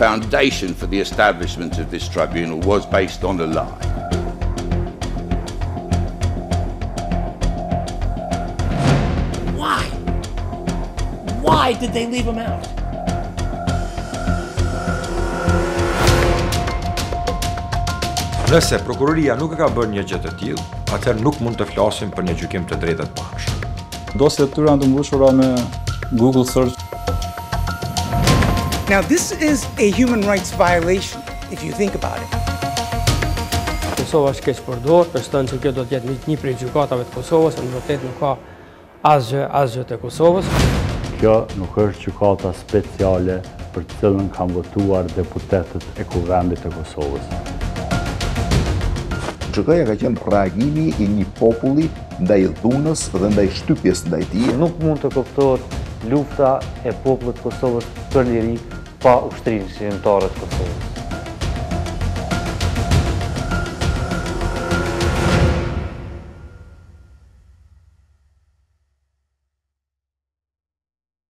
foundation for the establishment of this tribunal was based on a lie. Why? Why did they leave him out? Nëse prokuroria nuk e ka bërë një gjë të tillë, atëherë nuk mund të flasim për një gjykim të drejtë të pafshëm. Dosjet e tyre janë të mbushura me Google search. Now this is a human rights violation if you think about it. Kosova është keq përdorur, beston se kjo do të jetë një prej gjykatave të Kosovës, në vërtetë nuk ka asgjë të Kosovës. Kjo nuk është gjykata speciale për të cilën kanë votuar deputetët e Kuvendit të Kosovës. Gjykaja ka qenë reagimi i një populli ndaj dhunës dhe ndaj shtypjes ndaj tij. Nuk mund të kuptohet lufta e popullit të Kosovës për liri pa ushtrinë shqiptare të Kosovës.